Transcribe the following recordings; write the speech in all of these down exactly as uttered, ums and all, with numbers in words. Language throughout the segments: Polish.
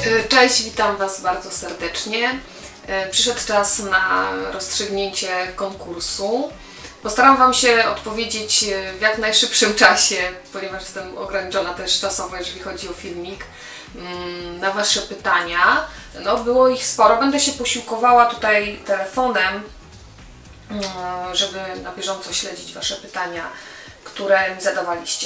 Cześć, witam Was bardzo serdecznie. Przyszedł czas na rozstrzygnięcie konkursu. Postaram Wam się odpowiedzieć w jak najszybszym czasie, ponieważ jestem ograniczona też czasowo, jeżeli chodzi o filmik, na Wasze pytania. No, było ich sporo. Będę się posiłkowała tutaj telefonem, żeby na bieżąco śledzić Wasze pytania, które mi zadawaliście.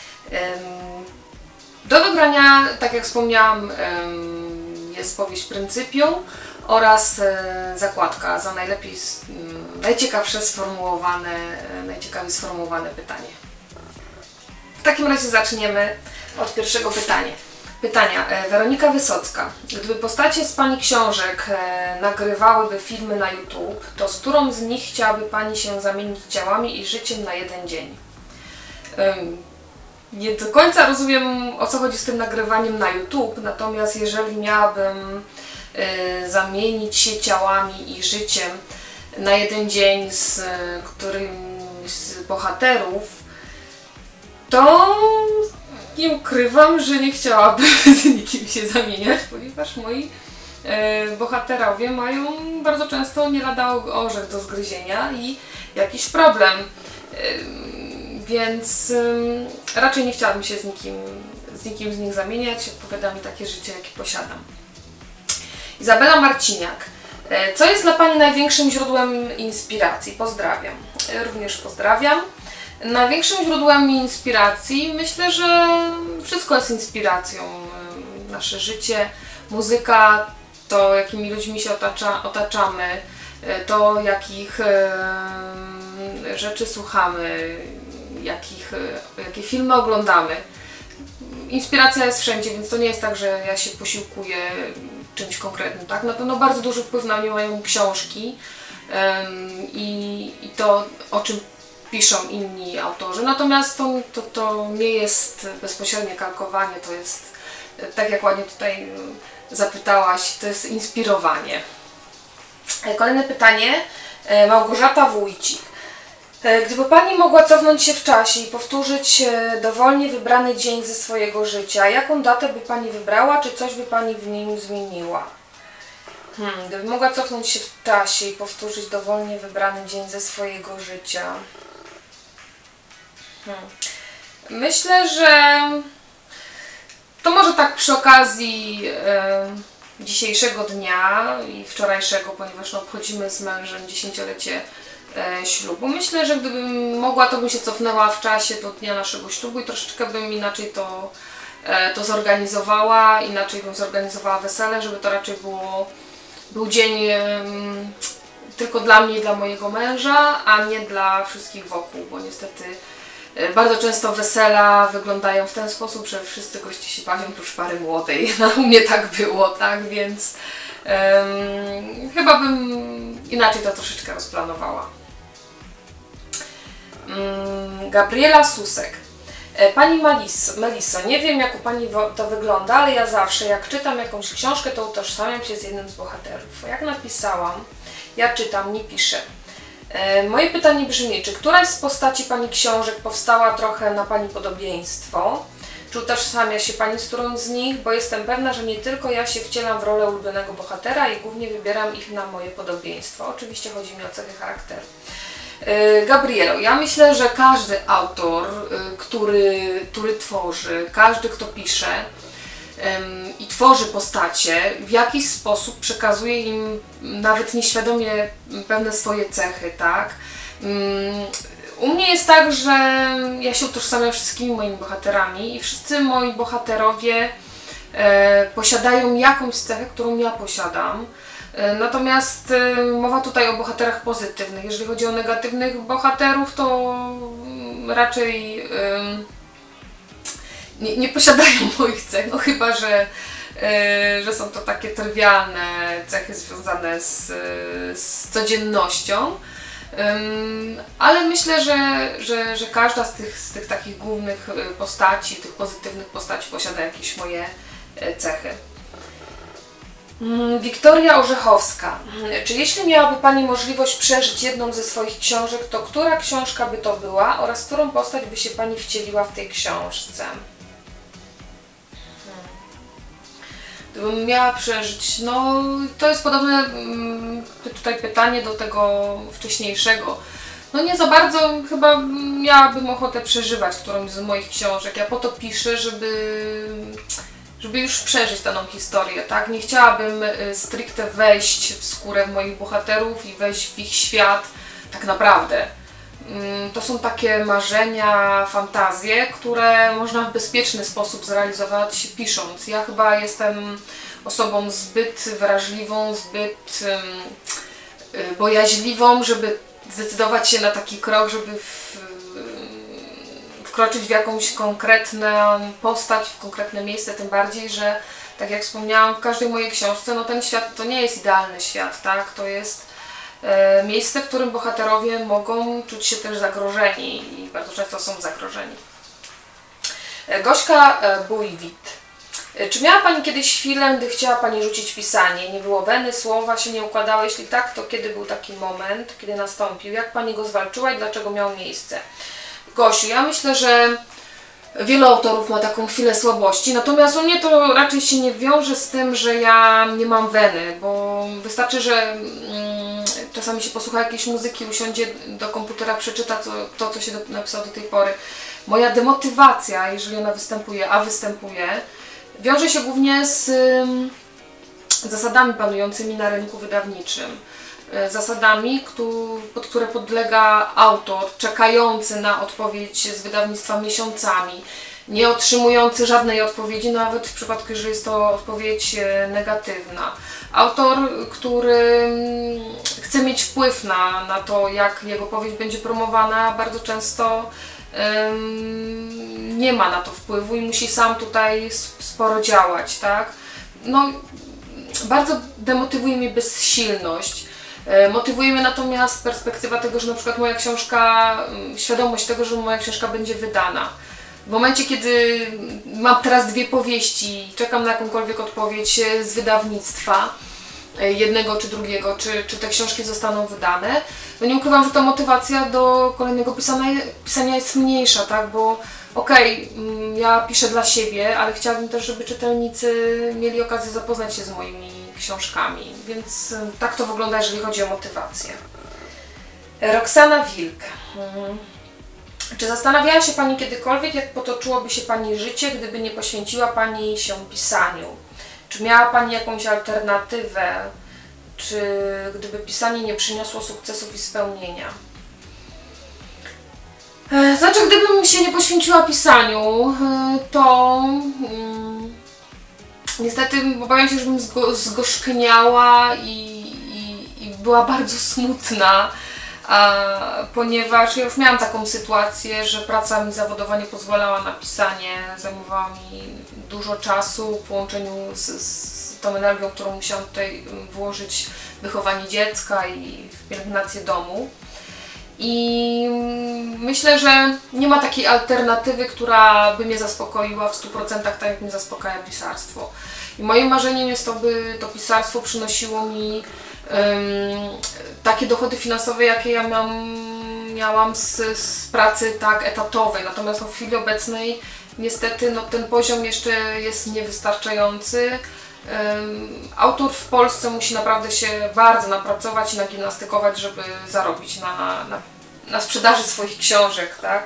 Do wygrania, tak jak wspomniałam, jest powieść Pryncypium oraz zakładka za najlepiej, najciekawsze sformułowane, najciekawiej sformułowane pytanie. W takim razie zaczniemy od pierwszego pytania. Pytania. Weronika Wysocka. Gdyby postacie z Pani książek nagrywałyby filmy na YouTube, to z którą z nich chciałaby Pani się zamienić ciałami i życiem na jeden dzień? Nie do końca rozumiem, o co chodzi z tym nagrywaniem na YouTube, natomiast jeżeli miałabym y, zamienić się ciałami i życiem na jeden dzień z y, którymś z bohaterów, to nie ukrywam, że nie chciałabym z nikim się zamieniać, ponieważ moi y, bohaterowie mają bardzo często nie lada orzech do zgryzienia i jakiś problem. Y, Więc ym, raczej nie chciałabym się z nikim, z nikim z nich zamieniać. Odpowiada mi takie życie, jakie posiadam. Izabela Marciniak. Co jest dla Pani największym źródłem inspiracji? Pozdrawiam. Również pozdrawiam. Największym źródłem inspiracji, myślę, że wszystko jest inspiracją. Nasze życie, muzyka, to jakimi ludźmi się otacza, otaczamy, to jakich y, rzeczy słuchamy, Jakich, jakie filmy oglądamy. Inspiracja jest wszędzie, więc to nie jest tak, że ja się posiłkuję czymś konkretnym. Tak? Na pewno bardzo duży wpływ na mnie mają książki um, i, i to, o czym piszą inni autorzy. Natomiast to, to, to nie jest bezpośrednie kalkowanie, to jest, tak jak ładnie tutaj zapytałaś, to jest inspirowanie. Kolejne pytanie. Małgorzata Wójcik. Gdyby Pani mogła cofnąć się w czasie i powtórzyć dowolnie wybrany dzień ze swojego życia, jaką datę by Pani wybrała, czy coś by Pani w nim zmieniła? Hmm, gdyby mogła cofnąć się w czasie i powtórzyć dowolnie wybrany dzień ze swojego życia. Hmm. Myślę, że to może tak przy okazji e, dzisiejszego dnia i wczorajszego, ponieważ no, obchodzimy z mężem dziesięciolecie ślubu. Myślę, że gdybym mogła, to bym się cofnęła w czasie do dnia naszego ślubu i troszeczkę bym inaczej to, to zorganizowała, inaczej bym zorganizowała wesele, żeby to raczej było, był dzień um, tylko dla mnie i dla mojego męża, a nie dla wszystkich wokół, bo niestety bardzo często wesela wyglądają w ten sposób, że wszyscy goście się bawią prócz pary młodej. No, u mnie tak było, tak, więc um, chyba bym inaczej to troszeczkę rozplanowała. Gabriela Susek. Pani Maliso, Meliso, nie wiem jak u Pani to wygląda, ale ja zawsze jak czytam jakąś książkę, to utożsamiam się z jednym z bohaterów. Jak napisałam, ja czytam, nie piszę. Moje pytanie brzmi, czy któraś z postaci Pani książek powstała trochę na Pani podobieństwo? Czy utożsamia się Pani z którąś z nich? Bo jestem pewna, że nie tylko ja się wcielam w rolę ulubionego bohatera i głównie wybieram ich na moje podobieństwo. Oczywiście chodzi mi o cechy charakteru. Gabrielo, ja myślę, że każdy autor, który, który tworzy, każdy kto pisze um, i tworzy postacie, w jakiś sposób przekazuje im nawet nieświadomie pewne swoje cechy, tak? Um, u mnie jest tak, że ja się utożsamiam wszystkimi moimi bohaterami i wszyscy moi bohaterowie e, posiadają jakąś cechę, którą ja posiadam. Natomiast y, mowa tutaj o bohaterach pozytywnych. Jeżeli chodzi o negatywnych bohaterów, to raczej y, nie, nie posiadają moich cech, no chyba, że, y, że są to takie trywialne cechy związane z, z codziennością. Y, ale myślę, że, że, że każda z tych, z tych takich głównych postaci, tych pozytywnych postaci posiada jakieś moje cechy. Wiktoria Orzechowska. Czy jeśli miałaby Pani możliwość przeżyć jedną ze swoich książek, to która książka by to była oraz którą postać by się Pani wcieliła w tej książce? Gdybym miała przeżyć, no to jest podobne mm, tutaj pytanie do tego wcześniejszego. No nie za bardzo chyba miałabym ochotę przeżywać którąś z moich książek. Ja po to piszę, żeby, żeby już przeżyć daną historię, tak? Nie chciałabym stricte wejść w skórę moich bohaterów i wejść w ich świat tak naprawdę. To są takie marzenia, fantazje, które można w bezpieczny sposób zrealizować pisząc. Ja chyba jestem osobą zbyt wrażliwą, zbyt um, bojaźliwą, żeby zdecydować się na taki krok, żeby w, wkroczyć w jakąś konkretną postać, w konkretne miejsce, tym bardziej, że tak jak wspomniałam w każdej mojej książce, no ten świat to nie jest idealny świat, tak? To jest miejsce, w którym bohaterowie mogą czuć się też zagrożeni i bardzo często są zagrożeni. Gośka Bujwit. Czy miała Pani kiedyś chwilę, gdy chciała Pani rzucić pisanie? Nie było weny, słowa się nie układały? Jeśli tak, to kiedy był taki moment, kiedy nastąpił? Jak Pani go zwalczyła i dlaczego miał miejsce? Gosiu, ja myślę, że wielu autorów ma taką chwilę słabości, natomiast u mnie to raczej się nie wiąże z tym, że ja nie mam weny, bo wystarczy, że mm, czasami się posłucha jakiejś muzyki, usiądzie do komputera, przeczyta to, to co się do, napisał do tej pory. Moja demotywacja, jeżeli ona występuje, a występuje, wiąże się głównie z y, zasadami panującymi na rynku wydawniczym. Zasadami, pod które podlega autor, czekający na odpowiedź z wydawnictwa miesiącami, nie otrzymujący żadnej odpowiedzi, nawet w przypadku, jeżeli jest to odpowiedź negatywna. Autor, który chce mieć wpływ na, na to, jak jego powieść będzie promowana, bardzo często um, nie ma na to wpływu i musi sam tutaj sporo działać, tak? No, bardzo demotywuje mnie bezsilność. Motywuje mnie natomiast perspektywa tego, że na przykład moja książka, świadomość tego, że moja książka będzie wydana. W momencie, kiedy mam teraz dwie powieści, czekam na jakąkolwiek odpowiedź z wydawnictwa, jednego czy drugiego, czy, czy te książki zostaną wydane, no nie ukrywam, że ta motywacja do kolejnego pisania, pisania jest mniejsza, tak, bo okej, okay, ja piszę dla siebie, ale chciałabym też, żeby czytelnicy mieli okazję zapoznać się z moimi książkami, więc tak to wygląda, jeżeli chodzi o motywację. Roxana Wilk. Hmm. Czy zastanawiała się Pani kiedykolwiek, jak potoczyłoby się Pani życie, gdyby nie poświęciła Pani się pisaniu? Czy miała Pani jakąś alternatywę? Czy gdyby pisanie nie przyniosło sukcesów i spełnienia? Znaczy, gdybym się nie poświęciła pisaniu, to hmm, niestety obawiam się, że bym zgo zgorzkniała i, i, i była bardzo smutna, a, ponieważ ja już miałam taką sytuację, że praca mi zawodowa nie pozwalała na pisanie, zajmowała mi dużo czasu w połączeniu z, z tą energią, którą musiałam tutaj włożyć w wychowanie dziecka i w pielęgnację domu. I myślę, że nie ma takiej alternatywy, która by mnie zaspokoiła w stu procentach tak, jak mnie zaspokaja pisarstwo. I moim marzeniem jest to, by to pisarstwo przynosiło mi um, takie dochody finansowe, jakie ja miałam, miałam z, z pracy tak etatowej. Natomiast no, w chwili obecnej niestety no, ten poziom jeszcze jest niewystarczający. Um, autor w Polsce musi naprawdę się bardzo napracować i nagimnastykować, żeby zarobić na, na, na sprzedaży swoich książek, tak?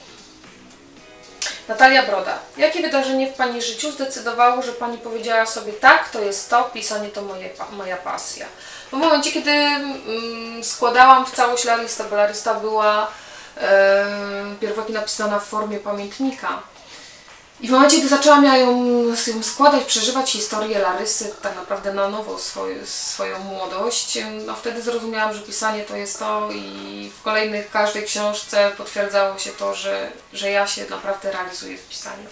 Natalia Broda. Jakie wydarzenie w Pani życiu zdecydowało, że Pani powiedziała sobie tak, to jest to, pisanie to moje, moja pasja? W momencie, kiedy um, składałam w całość La Lista, bo La Lista była um, pierwotnie napisana w formie pamiętnika. I w momencie, gdy zaczęłam ja ją, ją składać, przeżywać historię Larysy tak naprawdę na nowo, swoje, swoją młodość, no wtedy zrozumiałam, że pisanie to jest to i w kolejnych, każdej książce potwierdzało się to, że, że ja się naprawdę realizuję w pisaniu.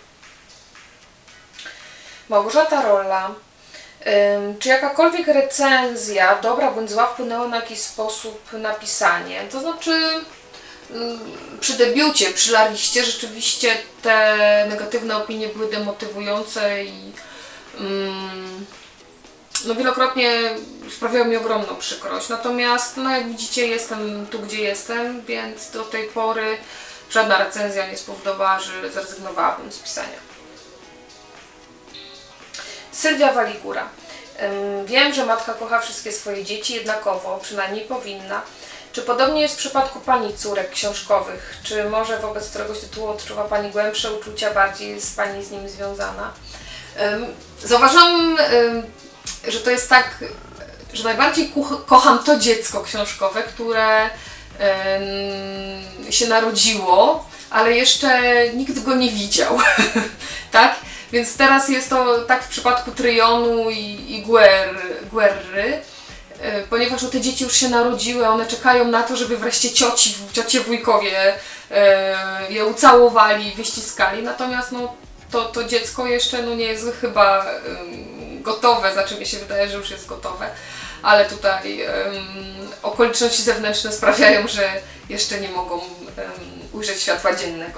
Małgorzata Rolla. Ym, czy jakakolwiek recenzja, dobra bądź zła, wpłynęła na jakiś sposób na pisanie? To znaczy... Przy debiucie, przy La Liście rzeczywiście te negatywne opinie były demotywujące i um, no wielokrotnie sprawiały mi ogromną przykrość. Natomiast, no jak widzicie, jestem tu, gdzie jestem, więc do tej pory żadna recenzja nie spowodowała, że zrezygnowałabym z pisania. Sylwia Waligura. Wiem, że matka kocha wszystkie swoje dzieci jednakowo, przynajmniej powinna. Czy podobnie jest w przypadku Pani córek książkowych? Czy może wobec któregoś tytułu odczuwa Pani głębsze uczucia, bardziej jest Pani z nim związana? Zauważyłam, że to jest tak, że najbardziej kocham to dziecko książkowe, które się narodziło, ale jeszcze nikt go nie widział, tak? Więc teraz jest to tak w przypadku Tryonu i, i Guer, Guerry, ponieważ no, te dzieci już się narodziły, one czekają na to, żeby wreszcie cioci, ciocie, wujkowie e, je ucałowali, wyściskali, natomiast no, to, to dziecko jeszcze no, nie jest chyba um, gotowe, znaczy mi się wydaje, że już jest gotowe, ale tutaj um, okoliczności zewnętrzne sprawiają, że jeszcze nie mogą um, ujrzeć światła dziennego.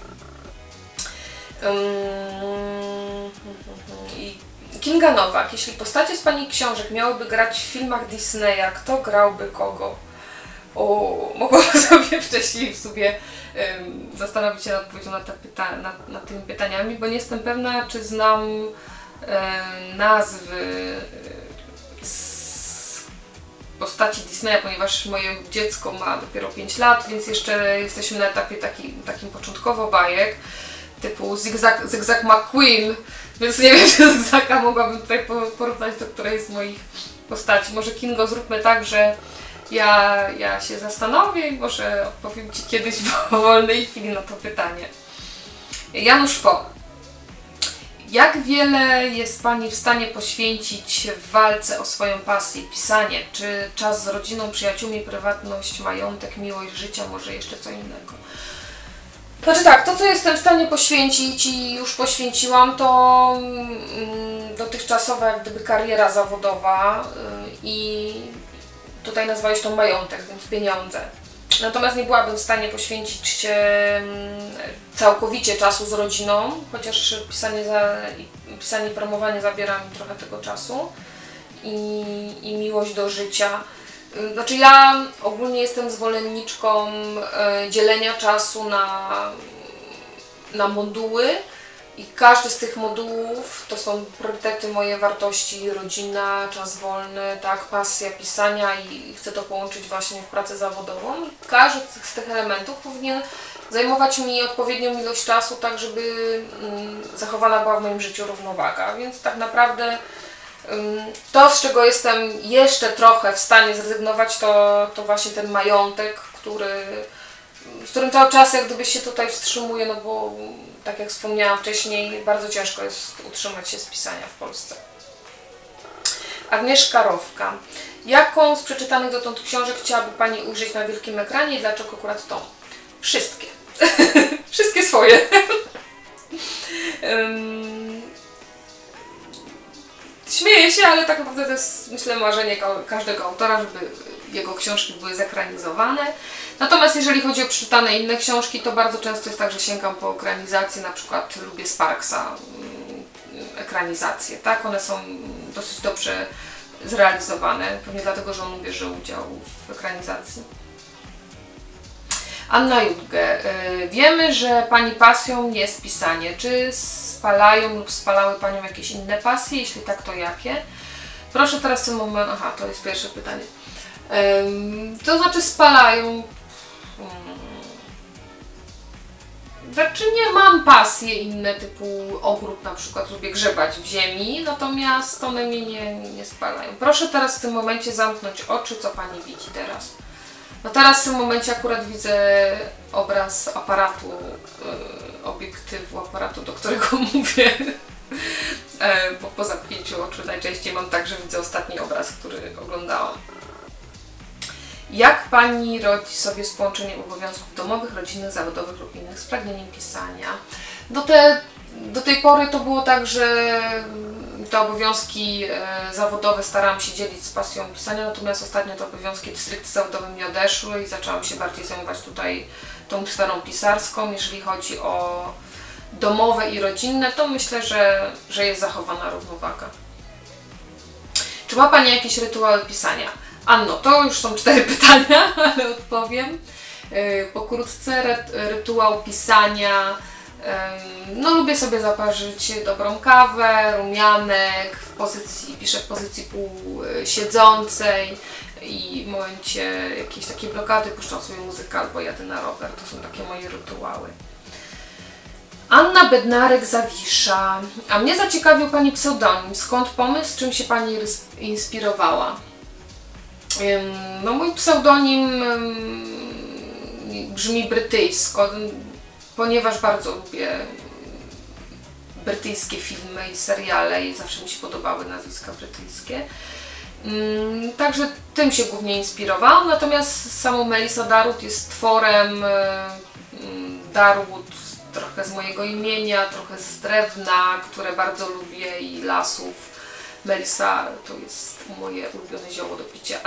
Um, i Kinga Nowak. Jeśli postacie z Pani książek miałyby grać w filmach Disneya, kto grałby kogo? O, mogłabym sobie wcześniej w sobie um, zastanowić się nad odpowiedzią na, te pyta nad, nad tymi pytaniami, bo nie jestem pewna, czy znam um, nazwy z postaci Disneya, ponieważ moje dziecko ma dopiero pięć lat, więc jeszcze jesteśmy na etapie taki, takim początkowo bajek, typu Zigzag, Zigzag McQueen, więc nie wiem, czy Zigzaga mogłabym tutaj porównać do którejś z moich postaci. Może Kingo, zróbmy tak, że ja, ja się zastanowię i może odpowiem Ci kiedyś w wolnej chwili na to pytanie. Janusz Fo. Jak wiele jest Pani w stanie poświęcić w walce o swoją pasję, pisanie? Czy czas z rodziną, przyjaciółmi, prywatność, majątek, miłość życia, może jeszcze co innego? Znaczy tak, to co jestem w stanie poświęcić i już poświęciłam, to mm, dotychczasowa jak gdyby kariera zawodowa yy, i tutaj nazwałeś to majątek, więc pieniądze. Natomiast nie byłabym w stanie poświęcić yy, całkowicie czasu z rodziną, chociaż pisanie, za, pisanie i promowanie zabiera mi trochę tego czasu i, i miłość do życia. Znaczy ja ogólnie jestem zwolenniczką e, dzielenia czasu na, na moduły i każdy z tych modułów to są priorytety, moje wartości, rodzina, czas wolny, tak, pasja pisania i chcę to połączyć właśnie w pracę zawodową. Każdy z tych elementów powinien zajmować mi odpowiednią ilość czasu, tak żeby mm, zachowana była w moim życiu równowaga, więc tak naprawdę to, z czego jestem jeszcze trochę w stanie zrezygnować, to, to właśnie ten majątek, który, z którym cały czas jak gdyby się tutaj wstrzymuję, no bo tak jak wspomniałam wcześniej, bardzo ciężko jest utrzymać się z pisania w Polsce. Agnieszka Rowka. Jaką z przeczytanych dotąd książek chciałaby Pani ujrzeć na wielkim ekranie i dlaczego akurat tą? Wszystkie. Wszystkie swoje. um, Śmieję się, ale tak naprawdę to jest, myślę, marzenie każdego autora, żeby jego książki były zekranizowane. Natomiast jeżeli chodzi o przeczytane inne książki, to bardzo często jest tak, że sięgam po ekranizację, na przykład lubię Sparksa, ekranizacje, tak? One są dosyć dobrze zrealizowane, pewnie dlatego, że on bierze udział w ekranizacji. Anna Judge. Wiemy, że Pani pasją jest pisanie. Czy spalają lub spalały Panią jakieś inne pasje? Jeśli tak, to jakie? Proszę teraz w tym momencie... Aha, to jest pierwsze pytanie. Um, to znaczy spalają... Hmm. Znaczy nie mam pasje inne typu ogród, na przykład lubię grzebać w ziemi, natomiast one mnie nie, nie spalają. Proszę teraz w tym momencie zamknąć oczy, co Pani widzi teraz. No teraz w tym momencie akurat widzę obraz aparatu, yy, obiektywu aparatu, do którego mówię, e, bo po zamknięciu oczu najczęściej mam tak, że widzę ostatni obraz, który oglądałam. Jak Pani radzi sobie z połączeniem obowiązków domowych, rodzinnych, zawodowych lub innych z pragnieniem pisania? Do, te, do tej pory to było tak, że te obowiązki e, zawodowe starałam się dzielić z pasją pisania, natomiast ostatnio te obowiązki stricte zawodowe mi odeszły i zaczęłam się bardziej zajmować tutaj tą sferą pisarską. Jeżeli chodzi o domowe i rodzinne, to myślę, że, że jest zachowana równowaga. Czy ma Pani jakieś rytuały pisania? Anno, to już są cztery pytania, ale odpowiem. Yy, pokrótce, rytuał pisania No lubię sobie zaparzyć dobrą kawę, rumianek, w pozycji, piszę w pozycji półsiedzącej i w momencie jakiejś takiej blokady puszczam sobie muzykę albo jadę na rower. To są takie moje rytuały. Anna Bednarek-Zawisza. A mnie zaciekawił Pani pseudonim. Skąd pomysł? Czym się Pani inspirowała? No mój pseudonim brzmi brytyjsko, ponieważ bardzo lubię brytyjskie filmy i seriale i zawsze mi się podobały nazwiska brytyjskie. Także tym się głównie inspirowałam, natomiast samą Melissa Darwood jest tworem Darwood trochę z mojego imienia, trochę z drewna, które bardzo lubię i lasów. Melissa to jest moje ulubione zioło do picia.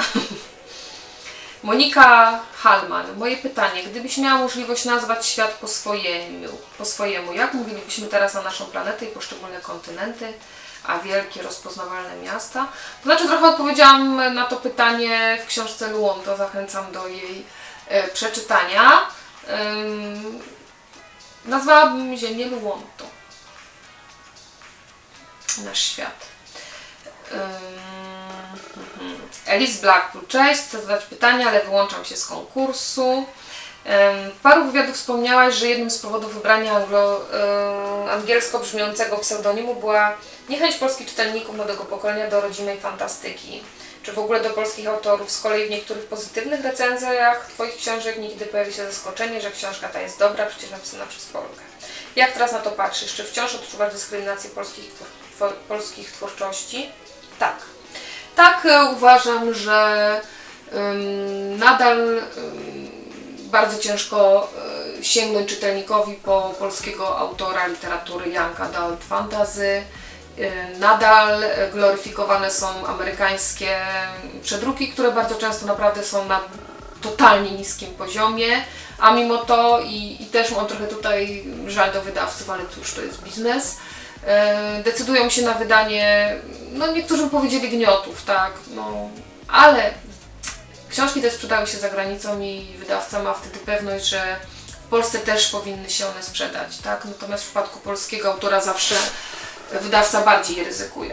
Monika Hallman. Moje pytanie, gdybyś miała możliwość nazwać świat po swojemu, po swojemu, jak mówilibyśmy teraz na naszą planetę i poszczególne kontynenty, a wielkie, rozpoznawalne miasta? To znaczy trochę odpowiedziałam na to pytanie w książce Luon, to zachęcam do jej e, przeczytania. Ym, nazwałabym Ziemię Luonto. Nasz świat. Alice Blackpool, cześć, chcę zadać pytanie, ale wyłączam się z konkursu. W paru wywiadów wspomniałaś, że jednym z powodów wybrania anglo, angielsko brzmiącego pseudonimu była niechęć polskich czytelników młodego pokolenia do rodzimej fantastyki. Czy w ogóle do polskich autorów? Z kolei w niektórych pozytywnych recenzjach Twoich książek niekiedy pojawi się zaskoczenie, że książka ta jest dobra, przecież napisana przez Polkę. Jak teraz na to patrzysz? Czy wciąż odczuwasz dyskryminację polskich, twór, polskich twórczości? Tak. Tak, uważam, że ym, nadal ym, bardzo ciężko y, sięgnąć czytelnikowi po polskiego autora literatury young adult fantasy. Y, nadal gloryfikowane są amerykańskie przedruki, które bardzo często naprawdę są na totalnie niskim poziomie, a mimo to i, i też mam trochę tutaj żal do wydawców, ale cóż, to jest biznes. Decydują się na wydanie, no niektórzy powiedzieli gniotów, tak, no, ale książki te sprzedały się za granicą i wydawca ma wtedy pewność, że w Polsce też powinny się one sprzedać, tak, natomiast w przypadku polskiego autora zawsze wydawca bardziej ryzykuje.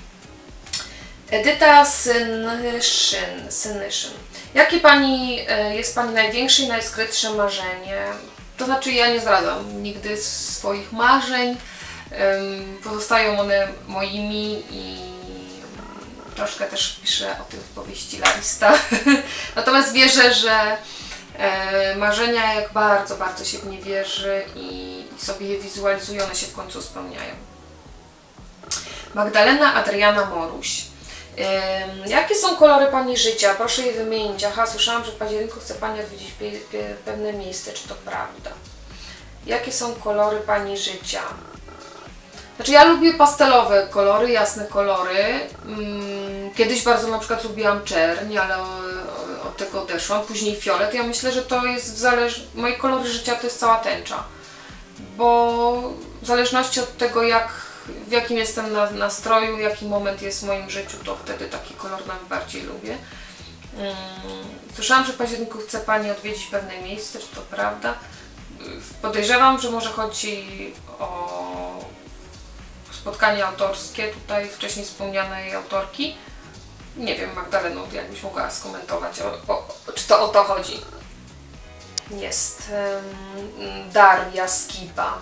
Edyta Synyszyn, Synyszyn. Jakie Pani, jest Pani największe i najskrytsze marzenie? To znaczy ja nie zdradzam nigdy swoich marzeń. Pozostają one moimi i troszkę też piszę o tym w powieści Larista. Natomiast wierzę, że marzenia, jak bardzo, bardzo się w nie wierzy i sobie je wizualizuje, one się w końcu spełniają. Magdalena Adriana Moruś. Jakie są kolory Pani życia? Proszę je wymienić. Aha, słyszałam, że w październiku chce Pani odwiedzić pewne miejsce. Czy to prawda? Jakie są kolory Pani życia? Znaczy ja lubię pastelowe kolory, jasne kolory. Kiedyś bardzo na przykład lubiłam czerń, ale od tego odeszłam. Później fiolet. Ja myślę, że to jest w zależ... moje kolory życia to jest cała tęcza. Bo w zależności od tego, jak, w jakim jestem na nastroju, jaki moment jest w moim życiu, to wtedy taki kolor najbardziej lubię. Słyszałam, że w październiku chce Pani odwiedzić pewne miejsce, czy to prawda? Podejrzewam, że może chodzi o spotkanie autorskie tutaj wcześniej wspomnianej autorki. Nie wiem, Magdaleno, jakbyś mogła skomentować, o, o, czy to o to chodzi. Jest um, Daria Skiba.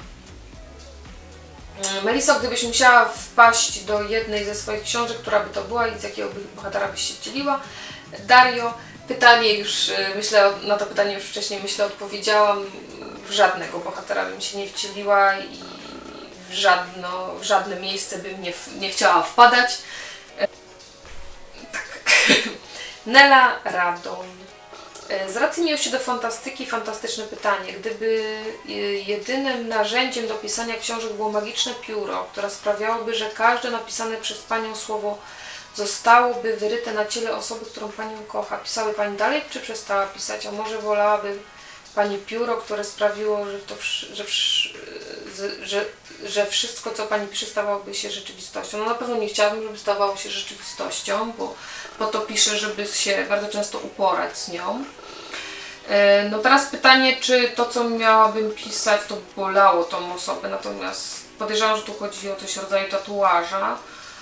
Meliso, gdybyś musiała wpaść do jednej ze swoich książek, która by to była i z jakiego bohatera byś się wcieliła? Dario, pytanie już, myślę, na to pytanie już wcześniej myślę odpowiedziałam. W żadnego bohatera bym się nie wcieliła i w, żadno, w żadne miejsce bym nie, nie chciała wpadać. Tak. Nela Radon. Z racji miłości do fantastyki, fantastyczne pytanie. Gdyby jedynym narzędziem do pisania książek było magiczne pióro, które sprawiałoby, że każde napisane przez Panią słowo zostałoby wyryte na ciele osoby, którą Panią kocha, pisałaby Pani dalej, czy przestała pisać? A może wolałaby Pani pióro, które sprawiło, że, to, że, że, że wszystko, co Pani pisze, stawałoby się rzeczywistością? No na pewno nie chciałabym, żeby stawało się rzeczywistością, bo po to piszę, żeby się bardzo często uporać z nią. No teraz pytanie, czy to, co miałabym pisać, to bolało tą osobę, natomiast podejrzewam, że tu chodzi o coś w rodzaju tatuaża.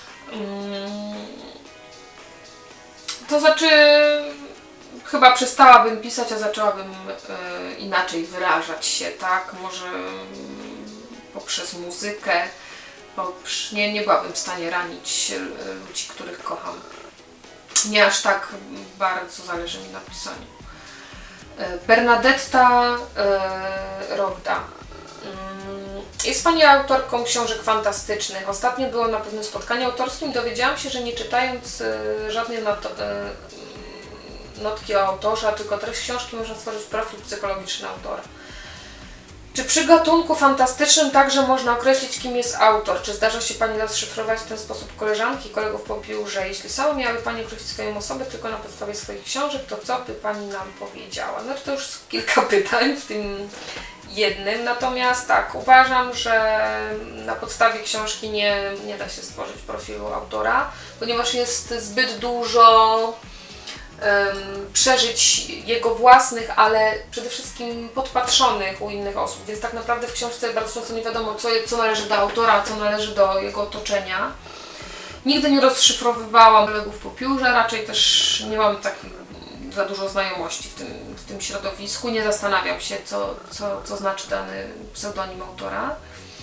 To znaczy, chyba przestałabym pisać, a zaczęłabym inaczej wyrażać się, tak? Może poprzez muzykę, poprzez... Nie, nie byłabym w stanie ranić ludzi, których kocham. Nie aż tak bardzo zależy mi na pisaniu. Bernadetta e, Rogda. Jest Pani autorką książek fantastycznych. Ostatnio było na pewnym spotkaniu autorskim. Dowiedziałam się, że nie czytając e, żadnej not, e, notki o autorze, a tylko treść książki, można stworzyć profil psychologiczny autora. Czy przy gatunku fantastycznym także można określić, kim jest autor? Czy zdarza się Pani rozszyfrować w ten sposób koleżanki i kolegów po biurze? Jeśli same miały Pani określić swoją osobę tylko na podstawie swoich książek, to co by Pani nam powiedziała? Znaczy to już kilka pytań w tym jednym, natomiast tak, uważam, że na podstawie książki nie, nie da się stworzyć profilu autora, ponieważ jest zbyt dużo przeżyć jego własnych, ale przede wszystkim podpatrzonych u innych osób, więc tak naprawdę w książce bardzo często nie wiadomo, co, co należy do autora, a co należy do jego otoczenia. Nigdy nie rozszyfrowywałam kolegów po biurze, raczej też nie mam takich za dużo znajomości w tym, w tym środowisku, nie zastanawiam się, co, co, co znaczy dany pseudonim autora.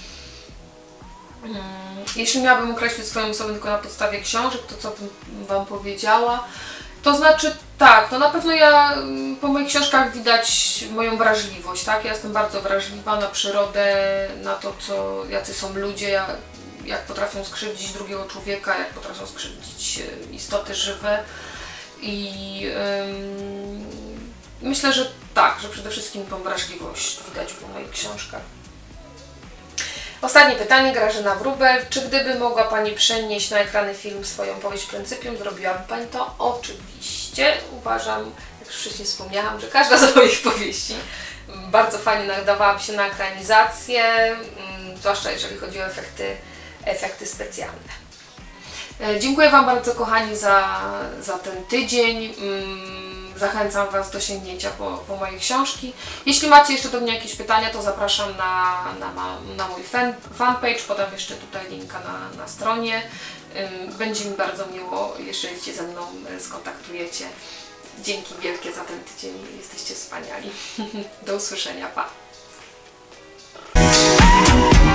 Jeśli miałabym określić swoją osobę tylko na podstawie książek, to co bym Wam powiedziała? To znaczy tak, to na pewno ja po moich książkach widać moją wrażliwość, tak? Ja jestem bardzo wrażliwa na przyrodę, na to, co, jacy są ludzie, jak potrafią skrzywdzić drugiego człowieka, jak potrafią skrzywdzić istoty żywe i ym, myślę, że tak, że przede wszystkim tą wrażliwość widać po moich książkach. Ostatnie pytanie, Grażyna Wróbel. Czy gdyby mogła Pani przenieść na ekrany film swoją powieść Pryncypium, zrobiłaby Pani to? Oczywiście. Uważam, jak już wcześniej wspomniałam, że każda z moich powieści bardzo fajnie nadawałaby się na ekranizację, zwłaszcza jeżeli chodzi o efekty, efekty specjalne. Dziękuję Wam bardzo, kochani, za, za ten tydzień. Zachęcam Was do sięgnięcia po, po moje książki. Jeśli macie jeszcze do mnie jakieś pytania, to zapraszam na, na, na mój fan, fanpage, podam jeszcze tutaj linka na, na stronie. Będzie mi bardzo miło, jeżeli się ze mną skontaktujecie. Dzięki wielkie za ten tydzień, jesteście wspaniali. Do usłyszenia, pa!